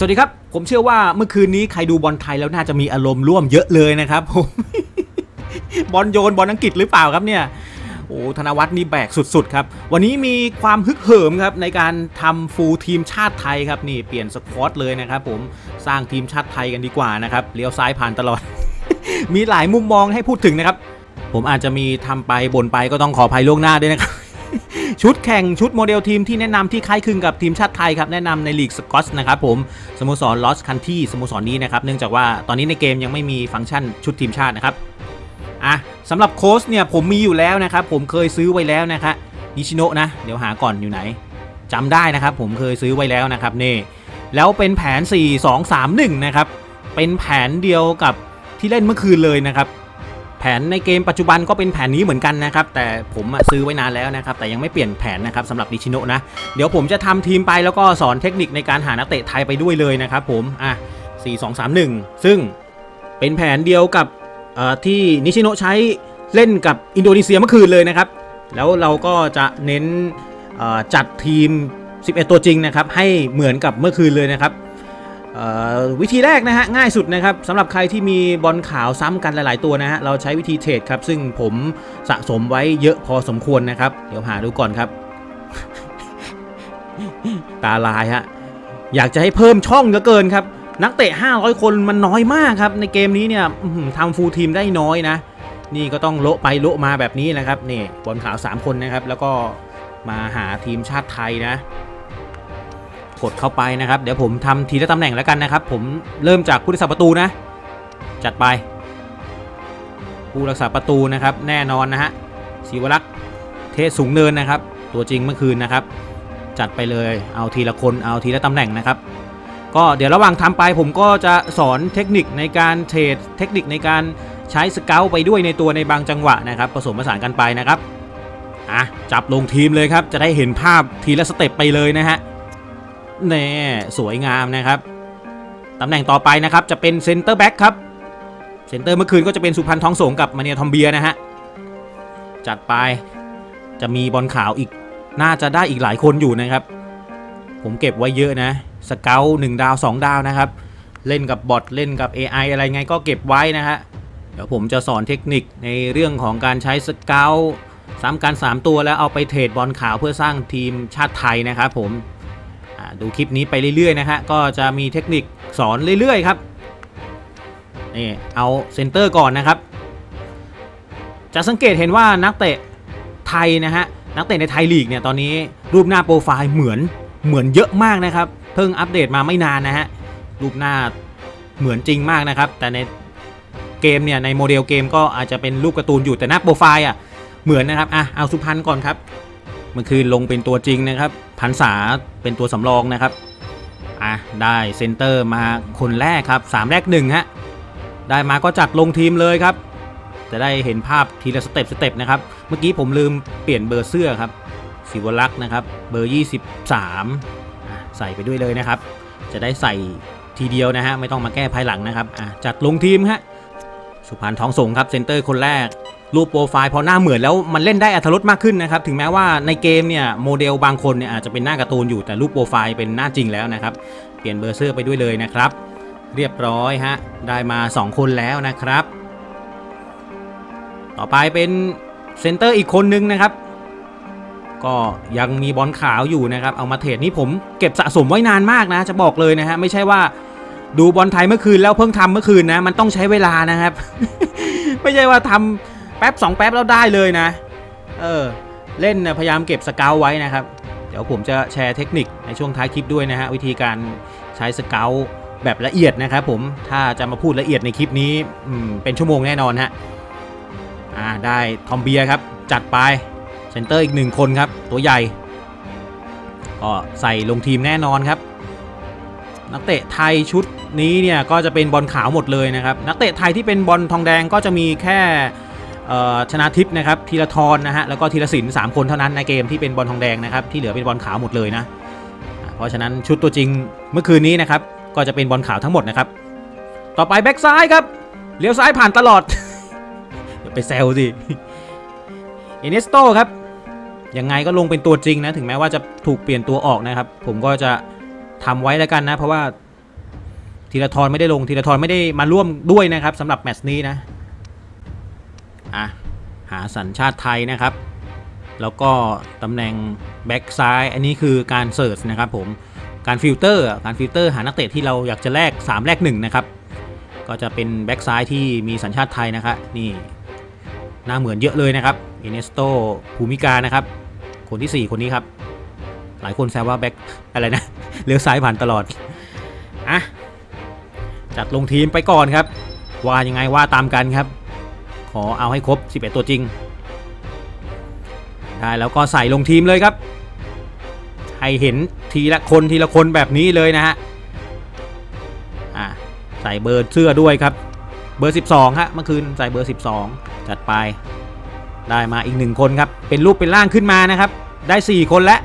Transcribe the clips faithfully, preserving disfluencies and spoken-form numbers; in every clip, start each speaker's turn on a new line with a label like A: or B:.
A: สวัสดีครับผมเชื่อว่าเมื่อคืนนี้ใครดูบอลไทยแล้วน่าจะมีอารมณ์ร่วมเยอะเลยนะครับผม บอลโยนบอลอังกฤษหรือเปล่าครับเนี่ยโอ้ธนวัฒน์นี่แบกสุดๆครับวันนี้มีความฮึกเหิมครับในการทำฟูลทีมชาติไทยครับนี่เปลี่ยนสควอตเลยนะครับผมสร้างทีมชาติไทยกันดีกว่านะครับเลี้ยวซ้ายผ่านตลอด มีหลายมุมมองให้พูดถึงนะครับผมอาจจะมีทำไปบ่นไปก็ต้องขออภัยล่วงหน้าด้วยนะครับ ชุดแข่งชุดโมเดลทีมที่แนะนำที่คล้ายคลึงกับทีมชาติไทยครับแนะนำในลีกสกอตนะครับผมสโมสรลอสคันที่สโมสรนี้นะครับเนื่องจากว่าตอนนี้ในเกมยังไม่มีฟังก์ชันชุดทีมชาตินะครับอ่ะสำหรับโค้ชเนี่ยผมมีอยู่แล้วนะครับผมเคยซื้อไว้แล้วนะครับนิชิโนะนะเดี๋ยวหาก่อนอยู่ไหนจำได้นะครับผมเคยซื้อไว้แล้วนะครับนี่แล้วเป็นแผน สี่ สอง สาม หนึ่ง นะครับเป็นแผนเดียวกับที่เล่นเมื่อคืนเลยนะครับแผนในเกมปัจจุบันก็เป็นแผนนี้เหมือนกันนะครับแต่ผมซื้อไว้นานแล้วนะครับแต่ยังไม่เปลี่ยนแผนนะครับสำหรับนิชิโนะนะเดี๋ยวผมจะทำทีมไปแล้วก็สอนเทคนิคในการหานักเตะไทยไปด้วยเลยนะครับผมอ่ะสี่ สอง สาม หนึ่งซึ่งเป็นแผนเดียวกับที่นิชิโนะใช้เล่นกับอินโดนีเซียเมื่อคืนเลยนะครับแล้วเราก็จะเน้นจัดทีมสิบเอ็ดตัวจริงนะครับให้เหมือนกับเมื่อคืนเลยนะครับวิธีแรกนะฮะง่ายสุดนะครับสำหรับใครที่มีบอลขาวซ้ำกันหลายๆตัวนะฮะเราใช้วิธีเทรดครับซึ่งผมสะสมไว้เยอะพอสมควรนะครับเดี๋ยวหาดูก่อนครับ ตาลายฮะอยากจะให้เพิ่มช่องเหลือเกินครับนักเตะห้าร้อยคนมันน้อยมากครับในเกมนี้เนี่ยทำฟูลทีมได้น้อยนะนี่ก็ต้องโละไปโละมาแบบนี้นะครับนี่บอลขาวสามคนนะครับแล้วก็มาหาทีมชาติไทยนะกดเข้าไปนะครับเดี๋ยวผมทำทีละตำแหน่งแล้วกันนะครับผมเริ่มจากผู้รักษาประตูนะจัดไปผู้รักษาประตูนะครับแน่นอนนะฮะศิวรักษ์เทศสูงเนินนะครับตัวจริงเมื่อคืนนะครับจัดไปเลยเอาทีละคนเอาทีละตำแหน่งนะครับก็เดี๋ยวระหว่างทำไปผมก็จะสอนเทคนิคในการเทรดเทคนิคในการใช้สเกลไปด้วยในตัวในบางจังหวะนะครับผสมผสานกันไปนะครับอ่ะจับลงทีมเลยครับจะได้เห็นภาพทีละสเต็ปไปเลยนะฮะแน่สวยงามนะครับตำแหน่งต่อไปนะครับจะเป็นเซนเตอร์แบ็กครับเซนเตอร์เมื่อคืนก็จะเป็นสุพรรณทองสงกับมาเนียทอมเบียนะฮะจัดไปจะมีบอลขาวอีกน่าจะได้อีกหลายคนอยู่นะครับผมเก็บไว้เยอะนะสเกลหนึ่งดาวสองดาวนะครับเล่นกับบอทเล่นกับ เอ ไอ อะไรไงก็เก็บไว้นะฮะเดี๋ยวผมจะสอนเทคนิคในเรื่องของการใช้สเกลซ้ำกันสามตัวแล้วเอาไปเทรดบอลขาวเพื่อสร้างทีมชาติไทยนะครับผมดูคลิปนี้ไปเรื่อยๆนะฮะก็จะมีเทคนิคสอนเรื่อยๆครับนี่เอาเซนเตอร์ก่อนนะครับจะสังเกตเห็นว่านักเตะไทยนะฮะนักเตะในไทยลีกเนี่ยตอนนี้รูปหน้าโปรไฟล์เหมือนเหมือนเยอะมากนะครับเพิ่งอัปเดตมาไม่นานนะฮะรูปหน้าเหมือนจริงมากนะครับแต่ในเกมเนี่ยในโมเดลเกมก็อาจจะเป็นรูปการ์ตูนอยู่แต่หน้าโปรไฟล์อ่ะเหมือนนะครับอ่ะเอาสุพรรณก่อนครับเมื่อคืนลงเป็นตัวจริงนะครับพันษาเป็นตัวสำรองนะครับอ่ะได้เซนเตอร์มาคนแรกครับสามแรกหนึ่งฮะได้มาก็จัดลงทีมเลยครับจะได้เห็นภาพทีละสเต็ปสเต็ปนะครับเมื่อกี้ผมลืมเปลี่ยนเบอร์เสื้อครับศิวรักษ์นะครับเบอร์ยี่สิบสามใส่ไปด้วยเลยนะครับจะได้ใส่ทีเดียวนะฮะไม่ต้องมาแก้ภายหลังนะครับอ่ะจัดลงทีมฮะสุพรรณทองสงครับเซนเตอร์คนแรกรูปโปรไฟล์พอหน้าเหมือนแล้วมันเล่นได้อรรถรสมากขึ้นนะครับถึงแม้ว่าในเกมเนี่ยโมเดลบางคนเนี่ยอาจจะเป็นหน้าการ์ตูนอยู่แต่รูปโปรไฟล์เป็นหน้าจริงแล้วนะครับเปลี่ยนเบอร์เสื้อไปด้วยเลยนะครับเรียบร้อยฮะได้มาสองคนแล้วนะครับต่อไปเป็นเซนเตอร์อีกคนนึงนะครับก็ยังมีบอลขาวอยู่นะครับเอามาเทรดนี่ผมเก็บสะสมไว้นานมากนะจะบอกเลยนะฮะไม่ใช่ว่าดูบอลไทยเมื่อคืนแล้วเพิ่งทำเมื่อคืนนะมันต้องใช้เวลานะครับ ไม่ใช่ว่าทำแป๊บสองแป๊บแล้วได้เลยนะเออเล่นนะพยายามเก็บสเกลไว้นะครับเดี๋ยวผมจะแชร์เทคนิคในช่วงท้ายคลิปด้วยนะฮะวิธีการใช้สเกลแบบละเอียดนะครับผมถ้าจะมาพูดละเอียดในคลิปนี้เป็นชั่วโมงแน่นอนฮะอ่าได้ทอมเบียครับจัดไปเซนเตอร์อีกหนึ่งคนครับตัวใหญ่ก็ใส่ลงทีมแน่นอนครับนักเตะไทยชุดนี้เนี่ยก็จะเป็นบอลขาวหมดเลยนะครับนักเตะไทยที่เป็นบอลทองแดงก็จะมีแค่ชนะทิพย์นะครับธีรทรนะฮะแล้วก็ธีรศิลป์สามคนเท่านั้นในเกมที่เป็นบอลทองแดงนะครับที่เหลือเป็นบอลขาวหมดเลยนะเพราะฉะนั้นชุดตัวจริงเมื่อคืนนี้นะครับก็จะเป็นบอลขาวทั้งหมดนะครับต่อไปแบ็กซ้ายครับเลี้ยวซ้ายผ่านตลอด อย่าไปแซวสิเอเนสโตครับยังไงก็ลงเป็นตัวจริงนะถึงแม้ว่าจะถูกเปลี่ยนตัวออกนะครับผมก็จะทำไว้แล้วกันนะเพราะว่าธีรทรไม่ได้ลงธีรทรไม่ได้มาร่วมด้วยนะครับสำหรับแมตช์นี้นะอ่ะหาสัญชาติไทยนะครับแล้วก็ตำแหน่งแบ็กซ้ายอันนี้คือการเสิร์ชนะครับผมการฟิลเตอร์การฟิลเตอร์หานักเตะที่เราอยากจะแลกสามแลกหนึ่งนะครับก็จะเป็นแบ็กซ้ายที่มีสัญชาติไทยนะครับนี่หน้าเหมือนเยอะเลยนะครับเอเนสโตภูมิกานะครับคนที่สี่คนนี้ครับหลายคนแซวว่าแบ็กอะไรนะเลี้ยวซ้ายผ่านตลอดอ่ะจัดลงทีมไปก่อนครับว่ายังไงว่าตามกันครับขอเอาให้ครบสิบเอ็ดตัวจริงได้แล้วก็ใส่ลงทีมเลยครับให้เห็นทีละคนทีละคนแบบนี้เลยนะฮะอ่ะใส่เบอร์เสื้อด้วยครับเบอร์สิบสองฮะเมื่อคืนใส่เบอร์สิบสองจัดไปได้มาอีกหนึ่งคนครับเป็นรูปเป็นร่างขึ้นมานะครับได้สี่คนแล้ว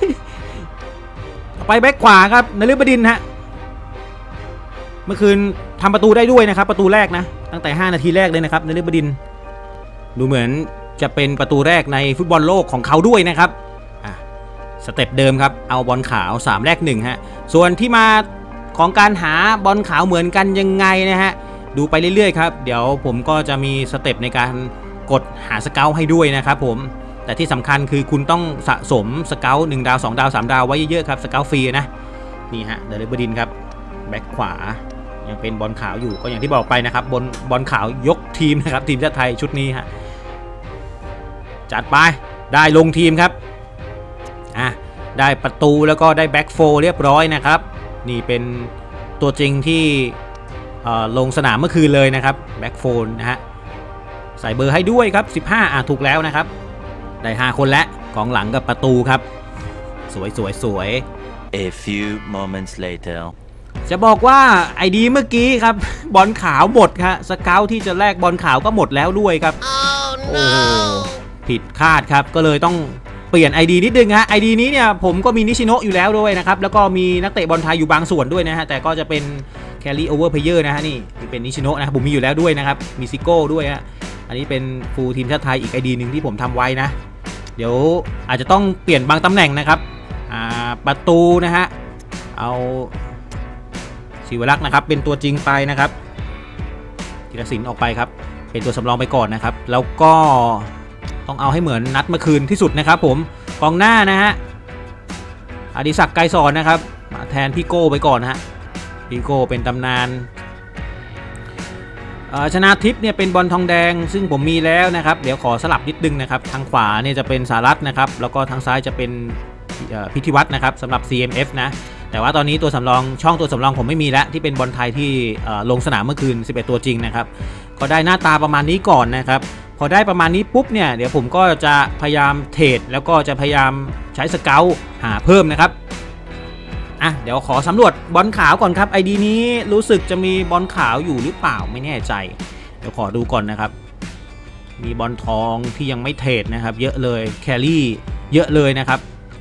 A: ไปแบ็คขวาครับนฤบดินทร์ฮะเมื่อคืนทำประตูได้ด้วยนะครับประตูแรกนะตั้งแต่ห้านาทีแรกเลยนะครับนฤบดินทร์ดูเหมือนจะเป็นประตูแรกในฟุตบอลโลกของเขาด้วยนะครับอ่ะสเต็ปเดิมครับเอาบอลขาวสามแรกหนึ่งฮะส่วนที่มาของการหาบอลขาวเหมือนกันยังไงนะฮะดูไปเรื่อยๆครับเดี๋ยวผมก็จะมีสเต็ปในการกดหาสเกลให้ด้วยนะครับผมแต่ที่สำคัญคือคุณต้องสะสมสเกลหนึ่งดาวสองดาวสามดาวไว้เยอะๆครับสเกลฟรีนะนี่ฮะนฤบดินทร์ครับแบ็คขวายังเป็นบอลขาวอยู่ก็อย่างที่บอกไปนะครับบอลบอลขาวยกทีมนะครับทีมชาติไทยชุดนี้ฮะจัดไปได้ลงทีมครับอ่ะได้ประตูแล้วก็ได้แบ็คโฟร์เรียบร้อยนะครับนี่เป็นตัวจริงที่ลงสนามเมื่อคืนเลยนะครับแบ็คโฟร์นะฮะใส่เบอร์ให้ด้วยครับสิบห้าอ่ะถูกแล้วนะครับได้ห้าคนแล้วกองหลังกับประตูครับสวยสวยสวย
B: A few moments later
A: จะบอกว่าไอดีเมื่อกี้ครับบอลขาวหมดครับสเกลที่จะแลกบอลขาวก็หมดแล้วด้วยครับ oh, no. โอ้ผิดคาดครับก็เลยต้องเปลี่ยน ไอ ดี นิดนึงฮะ ไอ ดี นี้เนี่ยผมก็มีนิชิโนะอยู่แล้วด้วยนะครับแล้วก็มีนักเตะบอลไทยอยู่บางส่วนด้วยนะฮะแต่ก็จะเป็นแครี่โอเวอร์เพลเยอร์นะฮะนี่เป็นนิชิโนะนะครับผมมีอยู่แล้วด้วยนะครับมีซิโก้ด้วยฮะอันนี้เป็นฟูลทีมชาติไทยอีก ไอ ดี หนึ่งที่ผมทำไว้นะเดี๋ยวอาจจะต้องเปลี่ยนบางตำแหน่งนะครับอ่าประตูนะฮะเอาศิวรักษ์นะครับเป็นตัวจริงไปนะครับธีรศิลป์ออกไปครับเป็นตัวสำรองไปก่อนนะครับแล้วก็ต้องเอาให้เหมือนนัดเมื่อคืนที่สุดนะครับผมกองหน้านะฮะอดิศักดิ์ไกรสอนนะครับมาแทนพี่โก้ไปก่อนนะฮะพี่โก้เป็นตำนานชนะทิพย์เนี่ยเป็นบอลทองแดงซึ่งผมมีแล้วนะครับเดี๋ยวขอสลับนิดนึงนะครับทางขวาเนี่ยจะเป็นสารัตน์นะครับแล้วก็ทางซ้ายจะเป็นพิธีวัฒน์นะครับสำหรับ ซี เอ็ม เอฟ นะแต่ว่าตอนนี้ตัวสำรองช่องตัวสำรองผมไม่มีแล้วที่เป็นบอลไทยที่ลงสนามเมื่อคืนสิบเอ็ดตัวจริงนะครับก็ได้หน้าตาประมาณนี้ก่อนนะครับพอได้ประมาณนี้ปุ๊บเนี่ยเดี๋ยวผมก็จะพยายามเทรดแล้วก็จะพยายามใช้สเกลหาเพิ่มนะครับอ่ะเดี๋ยวขอสำรวจบอลขาวก่อนครับ ไอ ดี นี้รู้สึกจะมีบอลขาวอยู่หรือเปล่าไม่แน่ใจเดี๋ยวขอดูก่อนนะครับมีบอลทองที่ยังไม่เทรดนะครับเยอะเลยแครี่เยอะเลยนะครับ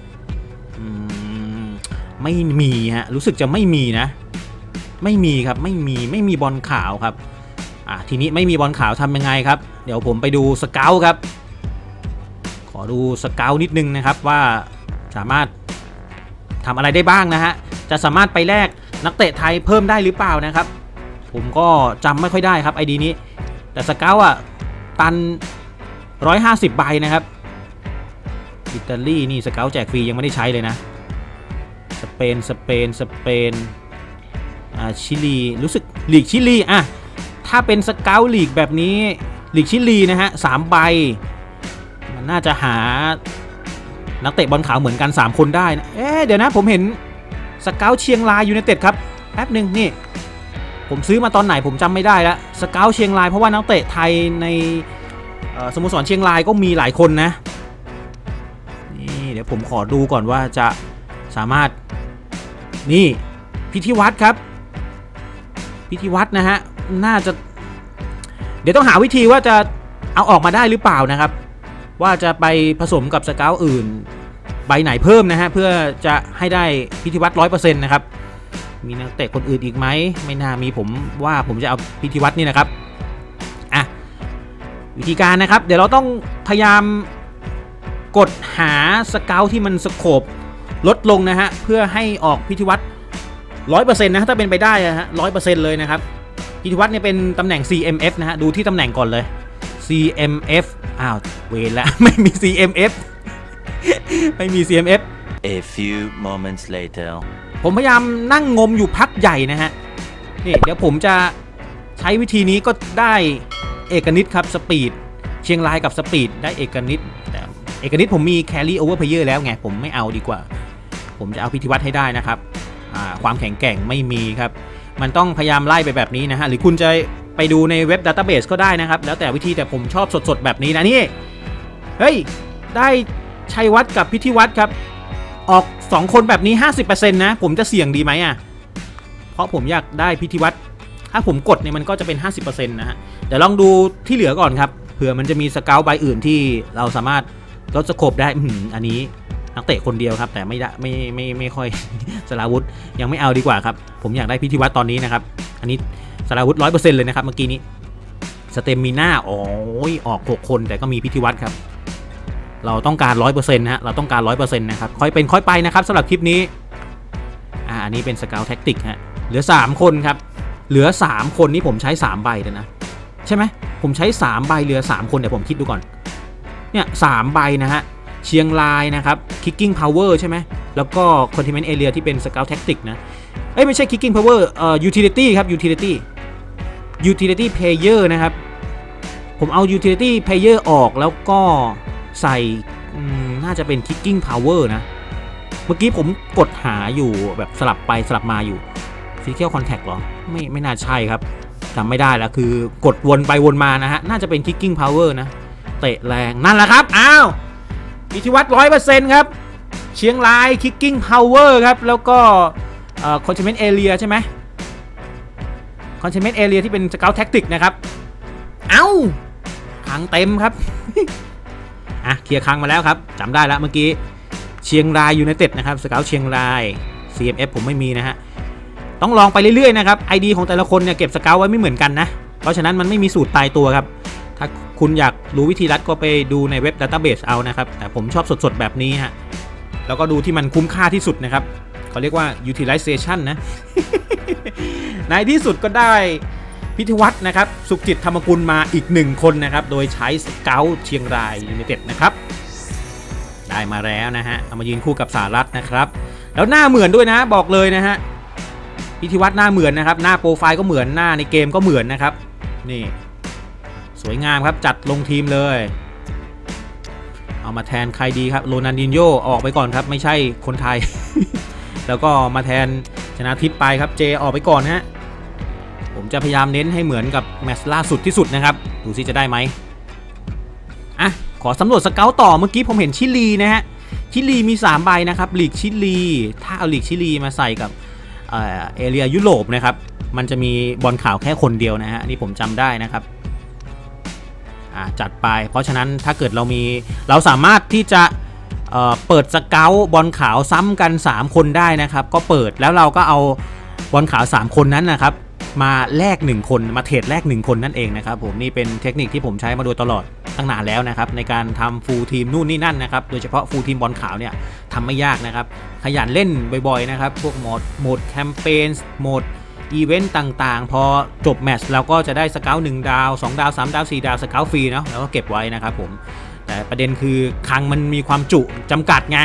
A: ไม่มีฮะรู้สึกจะไม่มีนะไม่มีครับไม่มีไม่มีบอลขาวครับอ่ะทีนี้ไม่มีบอลขาวทำยังไงครับเดี๋ยวผมไปดูสเกลครับขอดูสเกลนิดนึงนะครับว่าสามารถทำอะไรได้บ้างนะฮะจะสามารถไปแลกนักเตะไทยเพิ่มได้หรือเปล่านะครับผมก็จำไม่ค่อยได้ครับไอดีนี้แต่สเกลอ่ะตันหนึ่งร้อยห้าสิบใบนะครับอิตาลีนี่สเกลแจกฟรียังไม่ได้ใช้เลยนะสเปนสเปนสเปนอ่าชิลีรู้สึกลีกชิลีอ่ะถ้าเป็นสเกลลีกแบบนี้ลีกชิลีนะฮะสามใบมันน่าจะหานักเตะบอลขาวเหมือนกันสามคนได้นะเอ๊ะเดี๋ยวนะผมเห็นสเกลเชียงรายยูไนเต็ดครับแป๊บหนึ่งนี่ผมซื้อมาตอนไหนผมจำไม่ได้แล้วสเกลเชียงรายเพราะว่านักเตะไทยในสโมสรเชียงรายก็มีหลายคนนะนี่เดี๋ยวผมขอดูก่อนว่าจะสามารถนี่พิธีวัฒน์ครับพิธีวัฒน์นะฮะน่าจะเดี๋ยวต้องหาวิธีว่าจะเอาออกมาได้หรือเปล่านะครับว่าจะไปผสมกับสเกลอื่นใบไหนเพิ่มนะฮะเพื่อจะให้ได้พิธีวัฒน์ร้อยเปอร์เซ็นต์นะครับมีนักเตะคนอื่นอีกไหมไม่น่ามีผมว่าผมจะเอาพิธีวัฒน์นี่นะครับอ่ะวิธีการนะครับเดี๋ยวเราต้องพยายามกดหาสเกลที่มันสโคปลดลงนะฮะเพื่อให้ออกพิธีวัฒน์ร้อยเปอร์เซ็นต์นะถ้าเป็นไปได้นะฮะร้อยเปอร์เซ็นต์เลยนะครับพิธีวัฒน์เนี่ยเป็นตำแหน่ง ซี เอ็ม เอฟ นะฮะดูที่ตำแหน่งก่อนเลย ซี เอ็ม เอฟ อ้าวเวรแล้ว ไม่มี ซี เอ็ม เอฟ ไม่มี ซี เอ็ม เอฟ
B: A few moments later
A: ผมพยายามนั่งงมอยู่พักใหญ่นะฮะนี่เดี๋ยวผมจะใช้วิธีนี้ก็ได้เอกนิตครับสปีดเชียงรายกับสปีดได้เอกนิตแต่เอกนิตผมมีแครี่โอเวอร์เพลเยอร์แล้วไงผมไม่เอาดีกว่าผมจะเอาพิธีวัฒน์ให้ได้นะครับความแข็งแกร่งไม่มีครับมันต้องพยายามไล่ไปแบบนี้นะฮะหรือคุณจะไปดูในเว็บดัตต้าเบสก็ได้นะครับแล้วแต่วิธีแต่ผมชอบสดๆแบบนี้นะนี่เฮ้ยได้ชัยวัฒน์กับพิธีวัฒน์ครับออกสองคนแบบนี้ ห้าสิบเปอร์เซ็นต์ นะผมจะเสี่ยงดีไหมอ่ะเพราะผมอยากได้พิธีวัฒน์ถ้าผมกดเนี่ยมันก็จะเป็น ห้าสิบเปอร์เซ็นต์ นะฮะเดี๋ยวลองดูที่เหลือก่อนครับเผื่อมันจะมีสเกลใบอื่นที่เราสามารถลดสโคปได้อันนี้นักเตะคนเดียวครับแต่ไม่ได้ไม่ไม่ไม่ค่อยสราวุธยังไม่เอาดีกว่าครับผมอยากได้พิธีวัฒน์ตอนนี้นะครับอันนี้สราวุธ ร้อยเปอร์เซ็นต์ เลยนะครับเมื่อกี้นี้สเตมิน่าโอ้ยออกหกคนแต่ก็มีพิธีวัฒน์ครับเราต้องการ ร้อยเปอร์เซ็นต์ นะฮะเราต้องการ ร้อยเปอร์เซ็นต์ นะครับค่อยเป็นค่อยไปนะครับสำหรับคลิปนี้อ่าอันนี้เป็นสเกลแท็กติกฮะเหลือสามคนครับเหลือสามคนนี้ผมใช้สามใบเลยนะใช่ไหมผมใช้สามใบเหลือสามคนเดี๋ยวผมคิดดูก่อนเนี่ยสามใบนะฮะเชียงรายนะครับ Kicking Power ใช่ไหมแล้วก็ Containment Area ที่เป็น Scout Tactic นะเอ้ยไม่ใช่ Kicking Power เอ่อ Utility ครับ Utility Utility Player นะครับผมเอา Utility Player ออกแล้วก็ใส่น่าจะเป็น Kicking Power นะเมื่อกี้ผมกดหาอยู่แบบสลับไปสลับมาอยู่ Physical Contact หรอไม่ไม่น่าใช่ครับจำไม่ได้แล้วคือกดวนไปวนมานะฮะน่าจะเป็น Kicking Power นะเตะแรงนั่นแหละครับอ้าวพิธีวัฒน์ ร้อยเปอร์เซ็นต์ ครับเชียงราย Kicking Power ครับแล้วก็เอ่อ Containment Area ใช่ไหม Containment Area ที่เป็น Scout Tactic นะครับเอ้าคังเต็มครับ อ่ะเคลียร์คังมาแล้วครับจำได้แล้วเมื่อกี้เชียงรายยูไนเต็ดนะครับ Scout เชียงราย ซี เอ็ม เอฟ ผมไม่มีนะฮะต้องลองไปเรื่อยๆนะครับ ไอ ดี ของแต่ละคนเนี่ยเก็บสเกลไว้ไม่เหมือนกันนะเพราะฉะนั้นมันไม่มีสูตรตายตัวครับถ้าคุณอยากรู้วิธีรัดก็ไปดูในเว็บ Database เอานะครับแต่ผมชอบสดๆแบบนี้ฮะแล้วก็ดูที่มันคุ้มค่าที่สุดนะครับเขาเรียกว่า utilization นะ ในที่สุดก็ได้พิธีวัฒน์นะครับสุขจิตธรรมกุลมาอีกหนึ่งคนนะครับโดยใช้สเกลเชียงรายยูไนเต็ดนะครับได้มาแล้วนะฮะเอามายืนคู่กับสารัตนะครับแล้วหน้าเหมือนด้วยนะบอกเลยนะฮะพิธีวัฒน์หน้าเหมือนนะครับหน้าโปรไฟล์ก็เหมือนหน้าในเกมก็เหมือนนะครับนี่สวยงามครับจัดลงทีมเลยเอามาแทนใครดีครับโรนัลดินโญ่ออกไปก่อนครับไม่ใช่คนไทย แล้วก็มาแทนชนะทิพย์ไปครับเจออกไปก่อนฮะผมจะพยายามเน้นให้เหมือนกับแมตช์ล่าสุดที่สุดนะครับดูซิจะได้ไหมอ่ะขอสำรวจสเกลต่อเมื่อกี้ผมเห็นชิลีนะฮะชิลีมีสามใบนะครับลีกชิลีถ้าเอาลีกชิลีมาใส่กับเอเรียยุโรปนะครับมันจะมีบอลขาวแค่คนเดียวนะฮะนี่ผมจำได้นะครับจัดไปเพราะฉะนั้นถ้าเกิดเรามีเราสามารถที่จะ เ, เปิดสเกลบอลขาวซ้ำกันสามคนได้นะครับก็เปิดแล้วเราก็เอาบอลขาวสามคนนั้นนะครับมาแลกหนึ่งคนมาเทรดแลกหนึ่งคนนั่นเองนะครับผมนี่เป็นเทคนิคที่ผมใช้มาโดยตลอดตั้งนานแล้วนะครับในการทำฟูลทีมนู่นนี่นั่นนะครับโดยเฉพาะฟูลทีมบอลขาวเนี่ยทำไม่ยากนะครับขยันเล่นบ่อยๆนะครับพวกโหมดโหมดแคมเปญโหมดอีเวนต์ต่างๆพอจบแมตช์เราก็จะได้สเกลหนึ่งดาวสองดาวสามดาวสี่ดาวสเกลฟรีเนาะแล้วก็เก็บไว้นะครับผมแต่ประเด็นคือคลังมันมีความจุจำกัดไง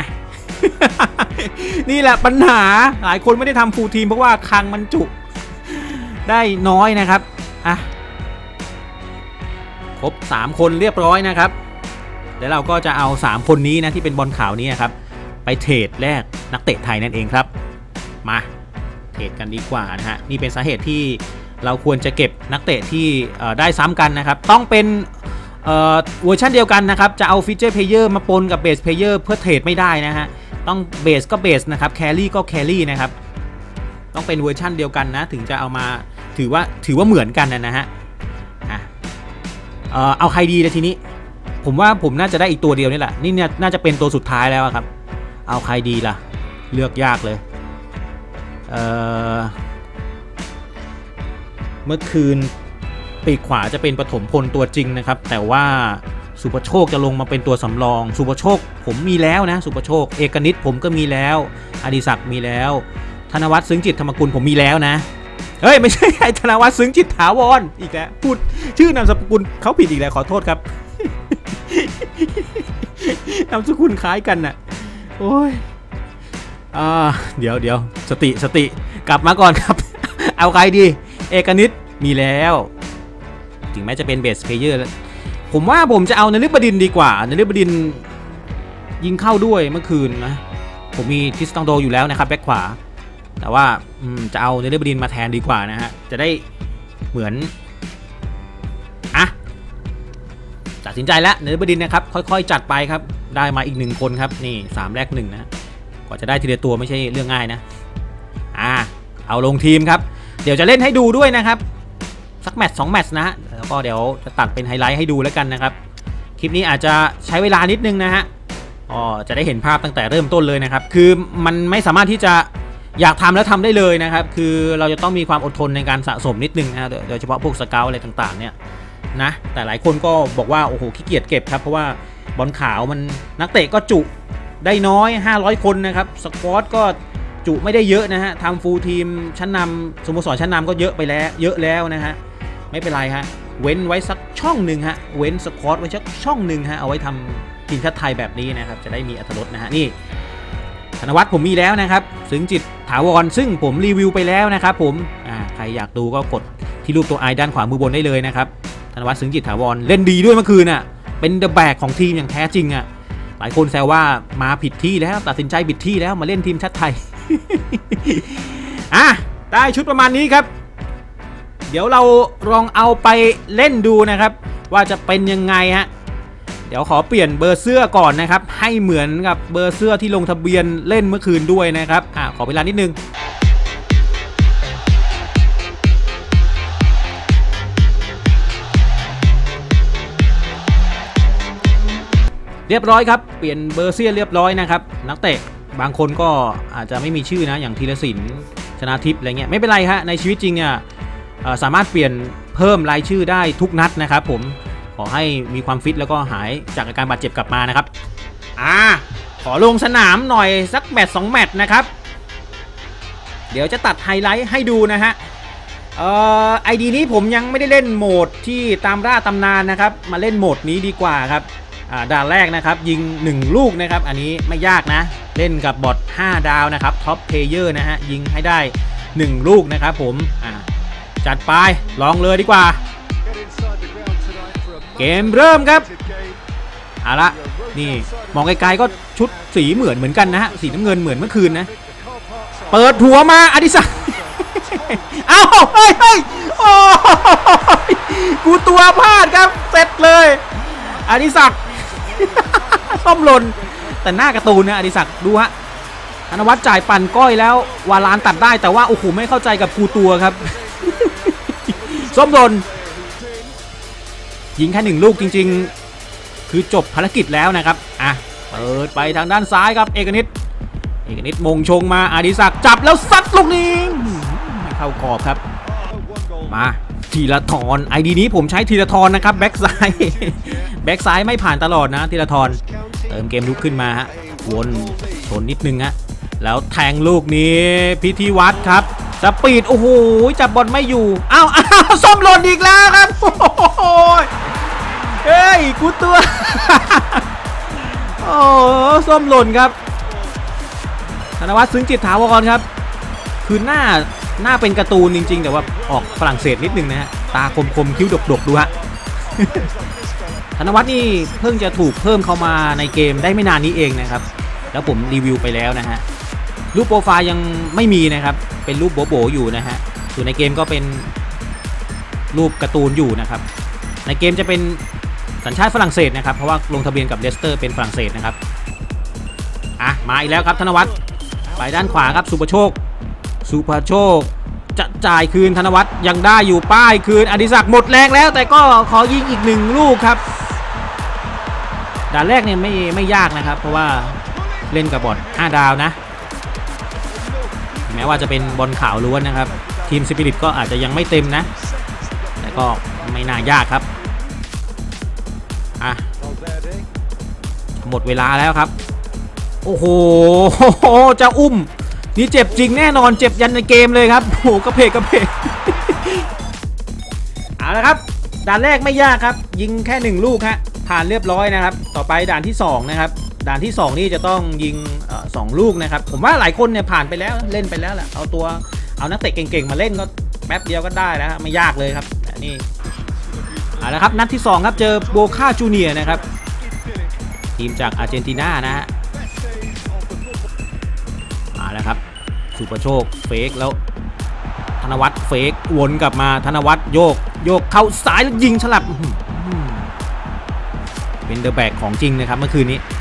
A: นี่แหละปัญหาหลายคนไม่ได้ทำฟูลทีมเพราะว่าคลังมันจุได้น้อยนะครับอ่ะครบสามคนเรียบร้อยนะครับแล้วเราก็จะเอาสามคนนี้นะที่เป็นบอลขาวนี้ครับไปเทรดแลกนักเตะไทยนั่นเองครับมาเทรดกันดีกว่านะฮะนี่เป็นสาเหตุที่เราควรจะเก็บนักเตะที่ได้ซ้ำกันนะครับต้องเป็นเวอร์ชันเดียวกันนะครับจะเอาฟีเจอร์เพลเยอร์มาปนกับเบสเพลเยอร์เพื่อเทรดไม่ได้นะฮะต้องเบสก็เบสนะครับแครี่ก็แครี่นะครับต้องเป็นเวอร์ชันเดียวกันนะถึงจะเอามาถือว่าถือว่าเหมือนกันนะฮะอ่ะเอ่อเอาใครดีเลยทีนี้ผมว่าผมน่าจะได้อีกตัวเดียวนี่แหละนี่เนี่ยน่าจะเป็นตัวสุดท้ายแล้วครับเอาใครดีล่ะเลือกยากเลยเอ่อเมื่อคืนปีกขวาจะเป็นปฐมพลตัวจริงนะครับแต่ว่าสุภโชคจะลงมาเป็นตัวสำรองสุภโชคผมมีแล้วนะสุภโชคเอกนิตผมก็มีแล้วอดิศักดิ์มีแล้วธนวัฒน์ซึ้งจิตธรรมกุลผมมีแล้วนะเฮ้ยไม่ใช่ไอ้ธนวัฒน์ซึ้งจิตถาวรอีกแล้วพูดชื่อนามสกุลเขาผิดอีกแล้วขอโทษครับ นามสกุลคล้ายกันน่ะโอ้ยอ่าเดี๋ยวเดี๋ยวสติสติกลับมาก่อนครับ เอาใครดีเอกนิตมีแล้วถึงแม้จะเป็นเบสเพลเยอร์แล้วผมว่าผมจะเอานฤบดินดีกว่านฤบดินยิงเข้าด้วยเมื่อคืนนะผมมีทิสตังโดอยู่แล้วนะครับแบ็คขวาแต่ว่าจะเอานฤบดินมาแทนดีกว่านะฮะจะได้เหมือนอ่ะตัดสินใจแล้วนฤบดินนะครับค่อยๆจัดไปครับได้มาอีกหนึ่งคนครับนี่สามแรกหนึ่งนะกว่าจะได้ทีละตัวไม่ใช่เรื่องง่ายนะอ่ะเอาลงทีมครับเดี๋ยวจะเล่นให้ดูด้วยนะครับสักแมตช์สองแมตช์นะฮะแล้วก็เดี๋ยวจะตัดเป็นไฮไลท์ให้ดูแล้วกันนะครับคลิปนี้อาจจะใช้เวลานิดนึงนะฮะอ๋อจะได้เห็นภาพตั้งแต่เริ่มต้นเลยนะครับคือมันไม่สามารถที่จะอยากทำแล้วทำได้เลยนะครับคือเราจะต้องมีความอดทนในการสะสมนิดนึงนะโดยเฉพาะพวกสเกลอะไรต่างๆเนี่ยนะแต่หลายคนก็บอกว่าโอ้โหขี้เกียจเก็บครับเพราะว่าบอลขาวมันนักเตะก็จุได้น้อยห้าร้อยคนนะครับสควอตก็จุไม่ได้เยอะนะฮะทำฟูลทีมชั้นนำสโมสรชั้นนำก็เยอะไปแล้วเยอะแล้วนะฮะไม่เป็นไรฮะเว้นไว้สักช่องหนึ่งฮะเว้นสควอตไว้สักช่องหนึ่งฮะเอาไว้ทำทีมชาติไทยแบบนี้นะครับจะได้มีอรรถรสนะฮะนี่ธนวัฒน์ผมมีแล้วนะครับซึ้งจิตถาวรซึ่งผมรีวิวไปแล้วนะครับผมอ่าใครอยากดูก็กดที่รูปตัวไอด้านขวามือบนได้เลยนะครับธนวัฒน์ซึ้งจิตถาวรเล่นดีด้วยเมื่อคืนอ่ะเป็นเดอะแบกของทีมอย่างแท้จริงอ่ะหลายคนแซวว่ามาผิดที่แล้วตัดสินใจผิดที่แล้วมาเล่นทีมชาติไทย อ่ะได้ชุดประมาณนี้ครับเดี๋ยวเราลองเอาไปเล่นดูนะครับว่าจะเป็นยังไงฮะเดี๋ยวขอเปลี่ยนเบอร์เสื้อก่อนนะครับให้เหมือนกับเบอร์เสื้อที่ลงทะเบียนเล่นเมื่อคืนด้วยนะครับอ่ะขอเวลานิดนึงเรียบร้อยครับเปลี่ยนเบอร์เสื้อเรียบร้อยนะครับนักเตะบางคนก็อาจจะไม่มีชื่อนะอย่างธีรศิลป์ชนาทิพย์อะไรเงี้ยไม่เป็นไรฮะในชีวิตจริงเนี่ยสามารถเปลี่ยนเพิ่มรายชื่อได้ทุกนัดนะครับผมขอให้มีความฟิตแล้วก็หายจากอาการบาดเจ็บกลับมานะครับอ่าขอลงสนามหน่อยสักแมตช์สองแมตช์นะครับเดี๋ยวจะตัดไฮไลท์ให้ดูนะฮะเอ่อไอดีนี้ผมยังไม่ได้เล่นโหมดที่ตามล่าตำนานนะครับมาเล่นโหมดนี้ดีกว่าครับอ่าด่านแรกนะครับยิงหนึ่งลูกนะครับอันนี้ไม่ยากนะเล่นกับบอทห้าดาวนะครับท็อปเพลเยอร์นะฮะยิงให้ได้หนึ่งลูกนะครับผมอ่าจัดไปลองเลยดีกว่าเกมเริ่มครับเอาละนี่มองไกลๆก็ชุดสีเหมือนเหมือนกันนะฮะสีน้ำเงินเหมือนเมื่อคืนนะเปิดหัวมาอดิศักดิ์ เอ้าเฮ้ยเฮ้ยโอ้กูตัวพลาดครับเสร็จเลยอดิศักดิ์ ส้มหล่นแต่หน้าการ์ตูนนะอดิศักดิ์ดูฮะธนวัฒน์จ่ายปั่นก้อยแล้ววาลานตัดได้แต่ว่าโอ้โหไม่เข้าใจกับกูตัวครับ ส้มหล่นยิงแค่หนึ่งลูกจริงๆคือจบภารกิจแล้วนะครับอ่ะเปิดไปทางด้านซ้ายครับเอกนิตเอกนิตมงชงมาอดิศักดิ์จับแล้วซัดลูกนี้ไม่เข้ากรอบครับมาธีรทรไอดีนี้ผมใช้ธีรทรนะครับแบ็กซ้ายแบ็กซ้ายไม่ผ่านตลอดนะธีรทรเติมเกมลุกขึ้นมาฮะวนชนนิดนึงฮะแล้วแทงลูกนี้พิธีวัฒน์ครับสปีดโอ้โหจับบอลไม่อยู่อ้าวอ้าวส้มหล่นอีกแล้วครับโอ้โหเฮ้ยกูตัว โอ้ส้มหล่นครับธนวัฒน์ซึ้งจิตถาวรครับคือหน้าหน้าเป็นการ์ตูนจริงๆแต่ว่าออกฝรั่งเศสนิดนึงนะฮะตาคมๆคิ้วดกๆดูฮะ ธนวัฒน์นี่เพิ่งจะถูกเพิ่มเข้ามาในเกมได้ไม่นานนี้เองนะครับแล้วผมรีวิวไปแล้วนะฮะรูปโปรไฟล์ยังไม่มีนะครับเป็นรูปโบโบอยู่นะฮะส่วนในเกมก็เป็นรูปการ์ตูนอยู่นะครับในเกมจะเป็นสัญชาติฝรั่งเศสนะครับเพราะว่าลงทะเบียนกับเลสเตอร์เป็นฝรั่งเศสนะครับอ่ะมาอีกแล้วครับธนวัฒน์ไปด้านขวาครับสุภโชคสุภโชคจะจ่ายคืนธนวัฒน์ยังได้อยู่ป้ายคืนอดิศักดิ์หมดแรงแล้วแต่ก็ขอยิงอีกหนึ่งลูกครับด่านแรกเนี่ยไม่ไม่ยากนะครับเพราะว่าเล่นกับบอทห้าดาวนะแม้ว่าจะเป็นบอลขาวล้วนนะครับทีมสปิริตก็อาจจะยังไม่เต็มนะแต่ก็ไม่น่ายากครับอ่ะหมดเวลาแล้วครับโอ้โหจะอุ้มนี่เจ็บจริงแน่นอนเจ็บยันในเกมเลยครับโอ้โหกระเพกกระเพก เอาละครับด่านแรกไม่ยากครับยิงแค่หนึ่งลูกฮะผ่านเรียบร้อยนะครับต่อไปด่านที่สองนะครับด่านที่สองนี่จะต้องยิงสองลูกนะครับผมว่าหลายคนเนี่ยผ่านไปแล้วเล่นไปแล้วแหละเอาตัวเอานักเตะเก่งๆมาเล่นก็แป๊บเดียวก็ได้แล้วไม่ยากเลยครับนี่เอาละครับนัดที่สองครับเจอโบคาจูเนียร์นะครับทีมจากอาร์เจนตินานะฮะมาแล้วครับสุประโชคเฟกแล้วธนวัฒน์เฟกวนกลับมาธนวัฒน์โยกโยกเข้าซ้ายแล้วยิงฉลับเป็นเดอะแบกของจริงนะครับเมื่อคืนนี้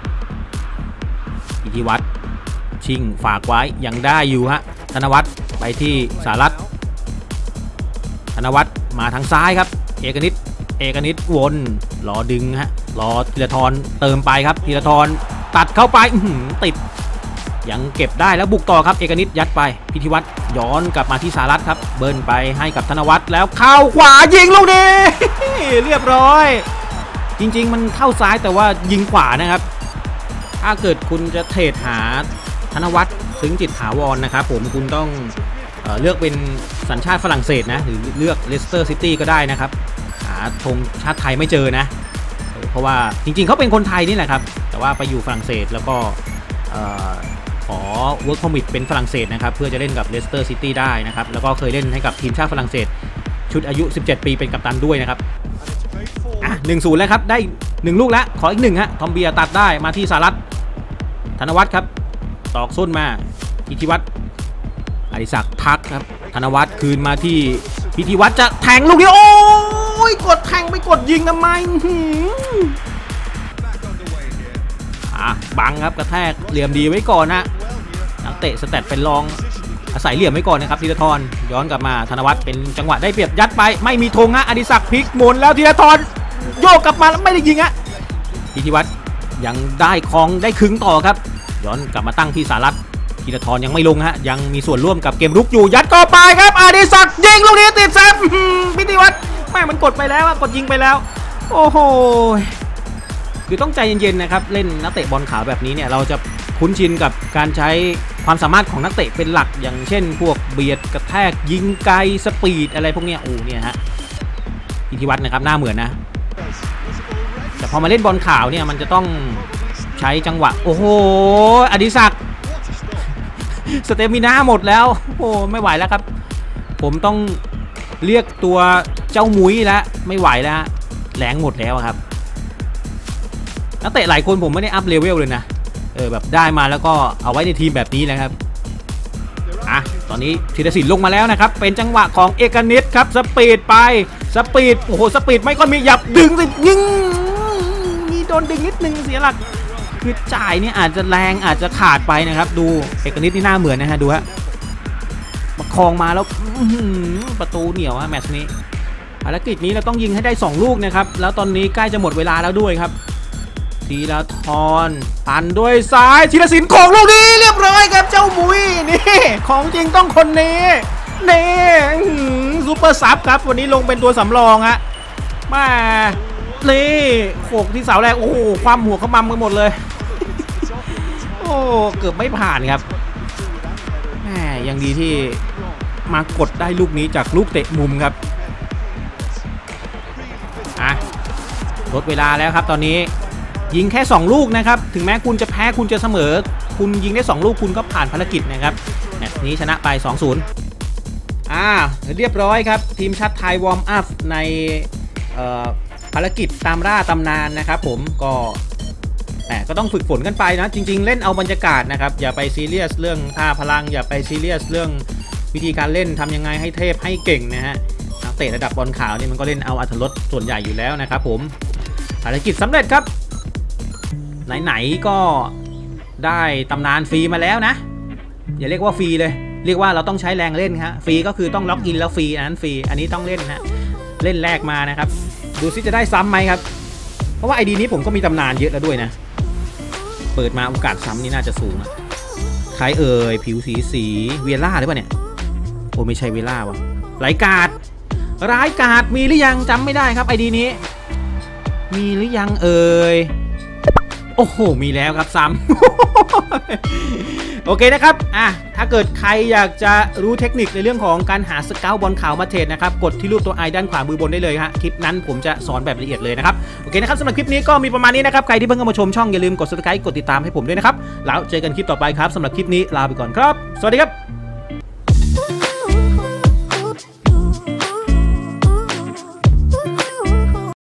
A: อิทธิวัฒน์ชิงฝากไว้ยังได้อยู่ฮะธนวัฒน์ไปที่สารัตน์ธนวัฒน์มาทางซ้ายครับเอกนิตเอกนิตวนรอดึงฮะรอธีรทรเติมไปครับธีรทรตัดเข้าไปติดยังเก็บได้แล้วบุกต่อครับเอกนิตยัดไปพิธีวัฒน์ย้อนกลับมาที่สารัตน์ครับเบิ้ลไปให้กับธนวัฒน์แล้วเข้าขวายิงลูกนี้ เรียบร้อยจริงๆมันเข้าซ้ายแต่ว่ายิงขวานะครับถ้าเกิดคุณจะเทรดหาธนวัฒน์ซึ้งจิตถาวรนะครับผมคุณต้องเอ่อเลือกเป็นสัญชาติฝรั่งเศสนะหรือเลือกเลสเตอร์ซิตี้ก็ได้นะครับหาธงชาติไทยไม่เจอนะเพราะว่าจริงๆเขาเป็นคนไทยนี่แหละครับแต่ว่าไปอยู่ฝรั่งเศสแล้วก็ขอ work permit เป็นฝรั่งเศสนะครับเพื่อจะเล่นกับเลสเตอร์ซิตี้ได้นะครับแล้วก็เคยเล่นให้กับทีมชาติฝรั่งเศสชุดอายุสิบเจ็ดปีเป็นกัปตันด้วยนะครับอ่ะ หนึ่งศูนย์ แล้วครับได้หนึ่งลูกแล้วขออีกหนึ่งฮะทอมเบียตัดได้มาที่สารัตน์ธนวัฒน์ครับตอกส้นมาพิธีวัฒน์อดิศักดิ์พักครับธนวัฒน์คืนมาที่พิธีวัฒน์จะแทงลูกนี้โอ้ยกดแทงไปกดยิงทำไมอ่ะบังครับกระแทกเหลี่ยมดีไว้ก่อนนะนักเตะสแตทเป็นรองอาศัยเหลี่ยมไว้ก่อนนะครับธีรทรย้อนกลับมาธนวัฒน์เป็นจังหวะได้เปรียบยัดไปไม่มีธงฮะอดิศักดิ์พลิกหมุนแล้วธีรทรโยกกลับมาแล้วไม่ได้ยิงฮะพิธีวัฒน์ยังได้คลองได้คึงต่อครับย้อนกลับมาตั้งที่สารัตน์ธีรทรยังไม่ลงฮะยังมีส่วนร่วมกับเกมรุกอยู่ยัดก็ไปครับอดิศักดิ์ยิงลูกนี้ติดแซมพิธีวัฒน์แม่มันกดไปแล้วกดยิงไปแล้วโอ้โหคือต้องใจเย็นๆนะครับเล่นนักเตะบอลขาวแบบนี้เนี่ยเราจะคุ้นชินกับการใช้ความสามารถของนักเตะเป็นหลักอย่างเช่นพวกเบียดกระแทกยิงไกลสปีดอะไรพวกเนี้ยโอ้เนี่ยฮะอิทธิวัฒน์นะครับหน้าเหมือนนะแต่พอมาเล่นบอลขาวเนี่ยมันจะต้องใช้จังหวะโอ้โหอดิศักดิ์สเตมิน่าหมดแล้วโอ้ไม่ไหวแล้วครับผมต้องเรียกตัวเจ้ามุ้ยแล้วไม่ไหวแล้วแรงหมดแล้วครับนักเตะหลายคนผมไม่ได้อัพเลเวลเลยนะเออแบบได้มาแล้วก็เอาไว้ในทีมแบบนี้นะครับอ่ะตอนนี้ธีรศิลป์ลงมาแล้วนะครับเป็นจังหวะของเอกนิตครับสปีดไปสปีดโอ้โหสปีดไม่ค่อยมีหยับดึงสิยิงมีโดนดึงนิดนึงเสียหลักคือจ่ายนี่อาจจะแรงอาจจะขาดไปนะครับดูเอกนิตนี่หน้าเหมือนนะฮะดูฮะประคองมาแล้วประตูเหนียวฮะแมตช์นี้ภารกิจนี้เราต้องยิงให้ได้สองลูกนะครับแล้วตอนนี้ใกล้จะหมดเวลาแล้วด้วยครับธีรทรปั่นด้วยซ้ายธีรศิลป์ของลูกนี้เรียบร้อยครับเจ้ามุ้ยนี่ของจริงต้องคนนี้นี่ซูเปอร์ซับครับวันนี้ลงเป็นตัวสำรองฮะมานี่โขกที่เสาแรกโอ้โหความหัวขมำกันหมดเลยโอ้เกือบไม่ผ่านครับแหมยังดีที่มากดได้ลูกนี้จากลูกเตะมุมครับอ่ะลดเวลาแล้วครับตอนนี้ยิงแค่สองลูกนะครับถึงแม้คุณจะแพ้คุณจะเสมอคุณยิงได้สองลูกคุณก็ผ่านภารกิจนะครับแมตช์นี้ชนะไป สองศูนย์ อ่าเรียบร้อยครับทีมชาติไทยวอร์มอัพในภารกิจตามล่าตำนานนะครับผมก็แต่ก็ต้องฝึกฝนกันไปนะจริงๆเล่นเอาบรรยากาศนะครับอย่าไปซีเรียสเรื่องท่าพลังอย่าไปซีเรียสเรื่องวิธีการเล่นทำยังไงให้เทพให้เก่งนะฮะนักเตะระดับบอลขาวนี่มันก็เล่นเอาอรรถรสส่วนใหญ่อยู่แล้วนะครับผมภารกิจสำเร็จครับไหนๆก็ได้ตำนานฟรีมาแล้วนะอย่าเรียกว่าฟรีเลยเรียกว่าเราต้องใช้แรงเล่นครับฟรีก็คือต้องล็อกอินแล้วฟรีอันนั้นฟรีอันนี้ต้องเล่นฮะเล่นแรกมานะครับดูซิจะได้ซ้ำไหมครับเพราะว่าไอดีนี้ผมก็มีตำนานเยอะแล้วด้วยนะเปิดมาโอกาสซ้ำนี่น่าจะสูงอะใครเอ่ยผิวสีสีเวล่าหรือเปล่าเนี่ยโอ้ไม่ใช่เวล่าวะร้ายกาดร้ายกาดมีหรือยังจำไม่ได้ครับไอดีนี้มีหรือยังเอ่ยโอ้โหมีแล้วครับซ้ำโอเคนะครับอ่ะถ้าเกิดใครอยากจะรู้เทคนิคในเรื่องของการหาสเกลบอลขาวมาเทรดนะครับกดที่รูปตัวไอด้านขวามือบนได้เลยฮะคลิปนั้นผมจะสอนแบบละเอียดเลยนะครับโอเคนะครับสำหรับคลิปนี้ก็มีประมาณนี้นะครับใครที่เพิ่งเข้ามาชมช่องอย่าลืมกด ซับสไครบ์ กดติดตามให้ผมด้วยนะครับแล้วเจอกันคลิปต่อไปครับสำหรับคลิปนี้ลาไปก่อนครับสวัสดีครับ